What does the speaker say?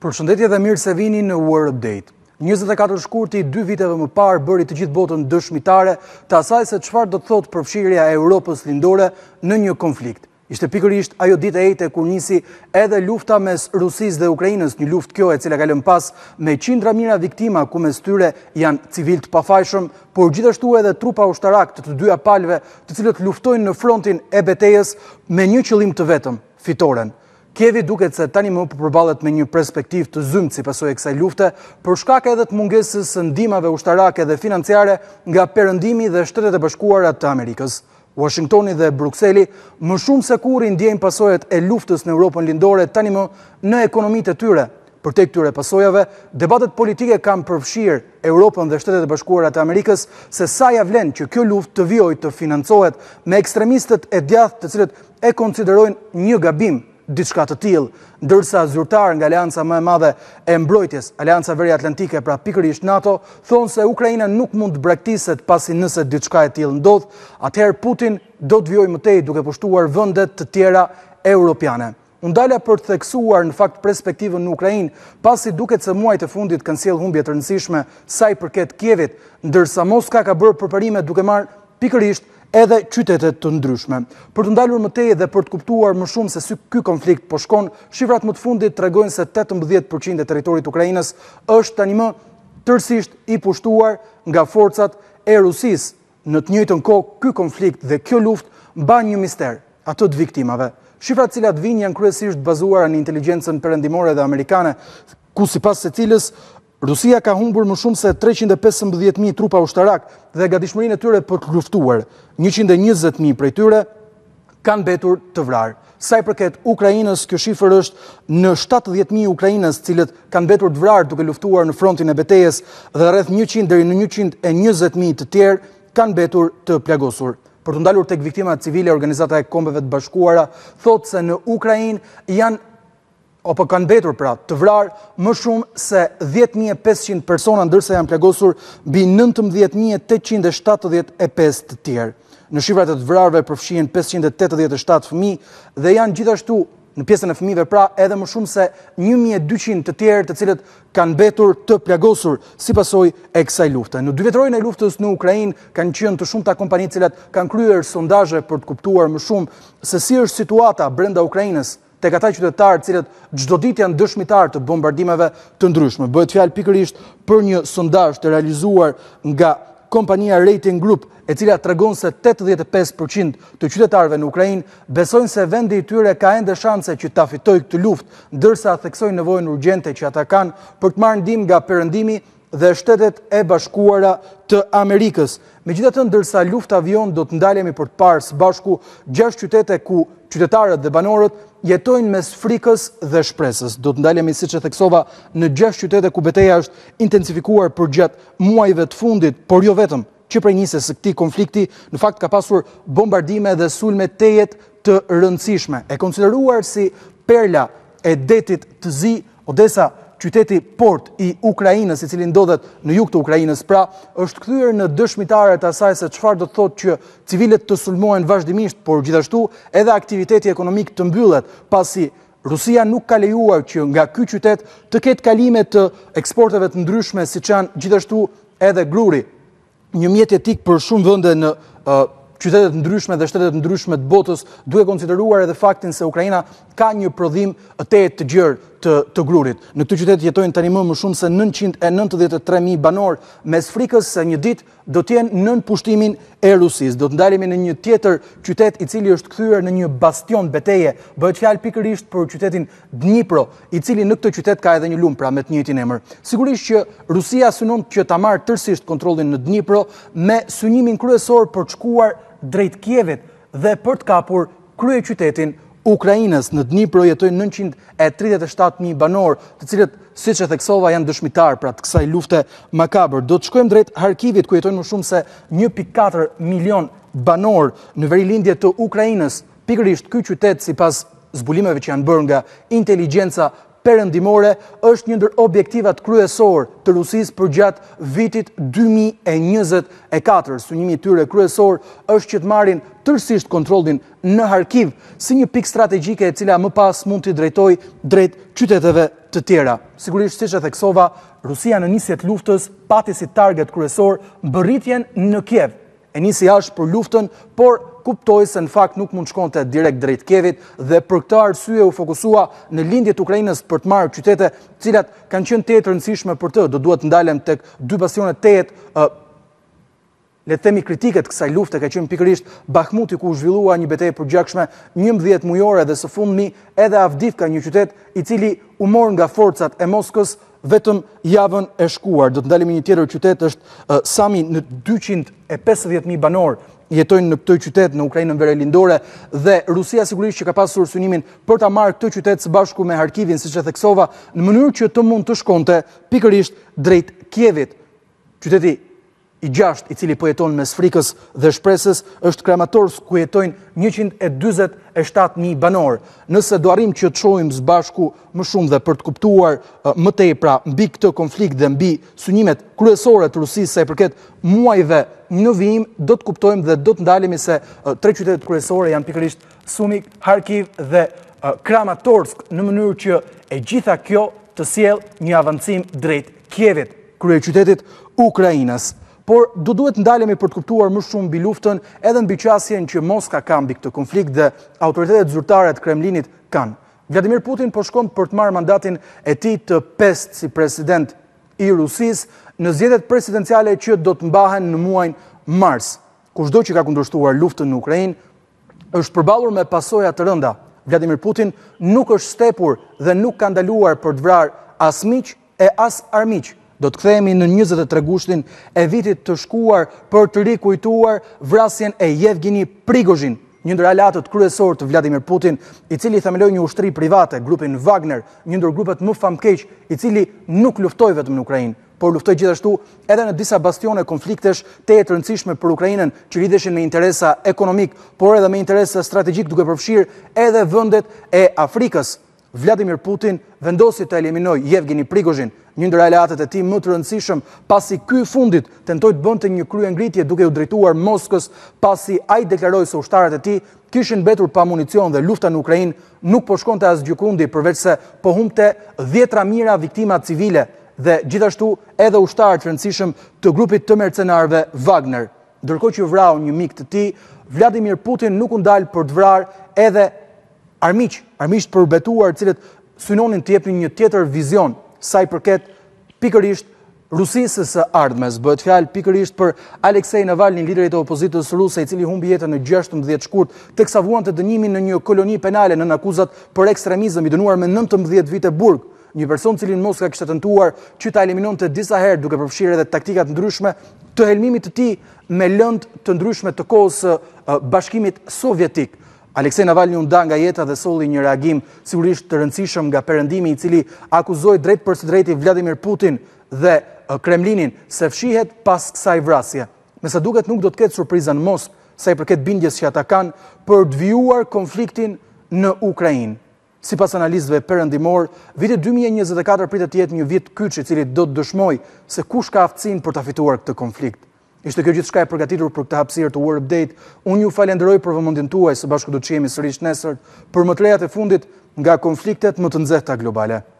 Përshëndetje dhe mirë se vini në War Update. 24 shkurti 2 viteve më parë bëri të gjithë botën dëshmitare të asaj se çfarë do të thotë përfshirja e Europës lindore në një konflikt. Ishte pikërisht ajo ditë e ejte kur nisi edhe lufta mes Rusisë dhe Ukrainës, një luftë kjo e cila ka lënë pas me qindra mijëra viktima, ku mes tyre janë civil të pafajshëm, por gjithashtu edhe trupa ushtarak të dyja palëve, të cilët luftojnë në frontin e betejës me një qëllim të vetëm, fitoren. Kievi duket se tani më përballet me një perspektivë të zymt si pasojë e kësaj lufte, për shkak edhe të mungesës së ndihmave ushtarake dhe financiare nga Perëndimi dhe Shtetet e Bashkuara të Amerikës. Washingtoni dhe Brukseli më shumë se kurrë ndjejnë pasojat e luftës në Europën lindore tani më në ekonomitë e tyre. Përtej këtyre pasojave, debatet politike kanë përfshirë Europën dhe Shtetet e Bashkuara të Amerikës se sa ja vlen që kjo luftë të vijojë të financohet me ekstremistët e djathtë të cilët e konsiderojnë një gabim diçka të tillë, ndërsa zyrtarë nga Aleanca më e madhe e mbrojtjes, Aleanca Veriatlantike, pra pikërisht NATO, thonë se Ukraina nuk mund të braktiset pasi nëse diçka e tillë ndodh, atëherë Putin do të vijojë më tej duke pushtuar vendet të tjera europiane. Unë dala për të theksuar në fakt perspektivën në Ukrainë, pasi duket se muajt e fundit kanë sjellë humbje të rëndësishme sa i përket Kievit, ndërsa Moska ka bërë përparime duke marrë pikërisht edhe qytetet të ndryshme. Për të ndalur më tej dhe për të kuptuar më shumë se si ky konflikt po shkon, shifrat më të fundit tregojnë se 18% e territorit Ukrainës është tani më tërësisht i pushtuar nga forcat e Rusisë. Në të njëjtën kohë, ky konflikt dhe kjo luftë mban një mister, ato të viktimave. Shifrat të cilat vijnë janë kryesisht bazuara në inteligjencën perëndimore dhe amerikane, ku sipas secilës Rusia ka humbur më shumë se 315.000 trupa ushtarak dhe gatishmërinë e tyre për të luftuar. 120.000 prej tyre kanë mbetur të vrarë. Sa i përket Ukrainës, kjo shifër është në 70.000 ukrainës, cilët kanë mbetur të vrarë duke luftuar në frontin e betejës dhe rreth 100 deri në 120.000 të tjerë kanë mbetur të plagosur. Për të ndalur tek viktimat civile, Organizata e Kombeve të Bashkuara thotë se në Ukrainë janë apo kanë mbetur pra të vrarë më shumë se 10.500 persona, ndërsa janë plagosur mbi 19.875 të tjerë. Në shifrat e të vrarëve përfshihen 587 fëmijë dhe janë gjithashtu në pjesën e fëmijëve pra edhe më shumë se 1.200 të tjerë të cilët kanë mbetur të plagosur si pasojë e kësaj lufte. Në 2 vjetrorin e luftës në Ukrainë kanë qenë të shumta kompani të cilat kanë kryer sondazhe për të kuptuar më shumë se si është situata brenda Ukrainës tek ata qytetarë cilët çdo ditë janë dëshmitar të bombardimeve të ndryshme. Bëhet fjalë pikërisht për një sondazh të realizuar nga kompania Rating Group, e cila tregon se 85% të qytetarëve në Ukrainë besojnë se vendi i tyre ka ende shanse që ta fitojë këtë luftë, ndërsa theksojnë nevojën urgjente që ata kanë për të marrë ndihmë nga Perëndimi dhe Shtetet e Bashkuara të Amerikës. Megjithatë, ndërsa lufta vijon, do të ndalemi për të parë së bashku 6 qytete ku qytetarët dhe banorët jetojnë mes frikës dhe shpresës. Do të ndalemi, siç e theksova, në 6 qytete ku betejë është intensifikuar përgjatë muajve të fundit, por jo vetëm, që prej nisjes së këtij konflikti, në fakt ka pasur bombardime dhe sulme tejet të rëndësishme. E konsideruar si perla e detit të zi, Odesa, qyteti port i Ukrainës, i cili ndodhet në jug të Ukrainës, pra është kthyer në dëshmitare të asaj se çfarë do të thotë që civilet të sulmohen vazhdimisht, por gjithashtu edhe aktiviteti ekonomik të mbyllet, pasi Rusia nuk ka lejuar që nga ky qytet të ketë kalime të eksporteve të ndryshme, siç janë gjithashtu edhe gruri, një mjet jetik për shumë vende në qytetet ndryshme dhe shtetet ndryshme të botës, duke konsideruar edhe faktin se Ukraina ka një prodhim të gjerë të grurit. Në këtë qytet jetojnë tani më shumë se 993.000 banor, mes frikës se një ditë do të jenë nën pushtimin e Rusisë. Do të ndalemi në një tjetër qytet i cili është kthyer në një bastion beteje. Bëhet fjalë pikërisht për qytetin Dnipro, i cili në këtë qytet ka edhe një lumë pra me të njëjtin emër. Sigurisht që Rusia synon që ta marrë tërësisht kontrollin në Dnipro me synimin kryesor për të shkuar drejt Kievit dhe për të kapur kryeqytetin Ukrainës. Në Dnipro jetojnë 937.000 banor, të cilët, siç e theksova, janë dëshmitar pra të kësaj lufte makabër. Do të shkojmë drejt Harkivit, ku jetojnë më shumë se 1.4 milion banor në verilindje të Ukrainës. Pikërisht ky qytet, sipas zbulimeve që janë bërë nga inteligjenca perëndimore është një ndër objektivat kryesor të Rusisë përgjatë vitit 2024. Synimi i tyre kryesor është që të marrin tërësisht kontrollin në Harkiv si një pikë strategjike e cila më pas mund t'i drejtojë drejt qyteteve të tjera. Sigurisht, siç e theksova, Rusia në nisje të luftës pati si target kryesor mbërritjen në Kiev. E nisi jashtë për luftën, por kuptoi se në fakt nuk mund shkonte direkt drejt Kievit dhe për këtë arsye u fokusua në lindjet Ukrainës për të marrë qytete, të cilat kanë qenë të rëndësishme për të. Do duhet të ndalem tek dy bastione të le të themi kritike të kësaj lufte, ka qenë pikërisht Bakhmuti, ku u zhvillua një betejë përgjakshme 11 mujore dhe së fundmi edhe Avdivka, një qytet i cili u mor nga forcat e Moskës vetëm javën e shkuar. Do të ndalemi një tjetër qytet, është Sami, në 250.000 banor jetojnë në këtë qytet në Ukrainën Verelindore dhe Rusia sigurisht që ka pasur synimin për ta marrë këtë qytet së bashku me Harkivin, siç e theksova, në mënyrë që të mund të shkonte pikërisht drejt Kievit. Qyteti i gjashtë, i cili po jeton mes frikës dhe shpresës, është Kramatorsk, ku jetojnë 147.000 banor. Nëse do arrim që të shohim së bashku më shumë dhe për të kuptuar më tepra mbi këtë konflikt dhe mbi synimet kryesore të Rusisë sa i përket muajve në vijim, do të kuptojmë dhe do të ndalemi se tre qytetet kryesore janë pikërisht Sumi, Harkiv dhe Kramatorsk, në mënyrë që e gjitha kjo të sjellë një avancim drejt Kievit, kryeqytetit Ukrainës. Por do duhet ndalemi për të kuptuar më shumë mbi luftën edhe mbi qasjen që Moska ka mbi këtë konflikt dhe autoritetet zyrtare të Kremlinit kanë. Vladimir Putin po shkon për të marrë mandatin e tij të 5 si president i Rusisë në zgjedhjet presidenciale që do të mbahen në muajin mars. Kushdo që ka kundërshtuar luftën në Ukrainë është përballur me pasoja të rënda. Vladimir Putin nuk është stepur dhe nuk ka ndaluar për të vrarë as miq e as armiq. Do të kthehemi në 23 gushtin e vitit të shkuar për të rikujtuar vrasjen e Yevgeni Prigozhin, një ndër alatët kryesor të Vladimir Putin, i cili themeloi një ushtri private, grupin Wagner, një ndër grupet më famkeq, i cili nuk luftoi vetëm në Ukrainë, por luftoi gjithashtu edhe në disa bastione konfliktesh të rëndësishme për Ukrainën, që lidheshin me interesa ekonomik, por edhe me interesa strategjik, duke përfshirë edhe vendet e Afrikës. Vladimir Putin vendosi të eliminojë Yevgeni Prigozhin, një ndër aleatët e tij më të rëndësishëm, pasi ky i fundit tentoi të bënte një kryengritje duke u drejtuar Moskës, pasi ai deklaroi se ushtarët e tij kishin mbetur pa municion dhe lufta në Ukrainë nuk po shkonte as gjikundi, përveç se po humbte 10 mijëra viktima civile dhe gjithashtu edhe ushtarë të rëndësishëm të grupit të mercenarëve Wagner. Ndërkohë që vrau një mik të tij, Vladimir Putin nuk u ndal për të vrarë edhe armiq të përbetuar, cilët synonin të jepnin një tjetër vizion sa i përket pikërisht Rusisë së ardhmes. Bëhet fjalë pikërisht për Aleksej Navalny, liderit e opozitës ruse, i cili humbi jetën në 16 shkurt, teksa vuante dënimin në një koloni penale nën akuzat për ekstremizëm, i dënuar me 19 vite burg. Një person cilin Moska kishte tentuar që ta eliminonte disa herë duke përfshirë edhe taktikat ndryshme të helmimit të tij me lëndë të ndryshme të kohës së Bashkimit Sovjetik. Aleksej Navalny u nda nga jeta dhe solli një reagim sigurisht të rëndësishëm nga perëndimi, i cili akuzoi drejt për së drejti Vladimir Putin dhe Kremlinin se fshihet pas kësaj vrasje. Me sa duket nuk do të ketë surpriza në Moskë sa i përket bindjes që ata kanë për të vijuar konfliktin në Ukrainë. Sipas analistëve perëndimor, viti 2024 pritet të jetë një vit kyç, i cili do të dëshmojë se kush ka aftësinë për ta fituar këtë konflikt. Ishte kjo gjithçka e përgatitur për këtë hapësirë të War Update. Unë ju falenderoj për vëmendjen tuaj, së bashku do të jemi sërish nesër për më të rejat e fundit nga konfliktet më të nxehta globale.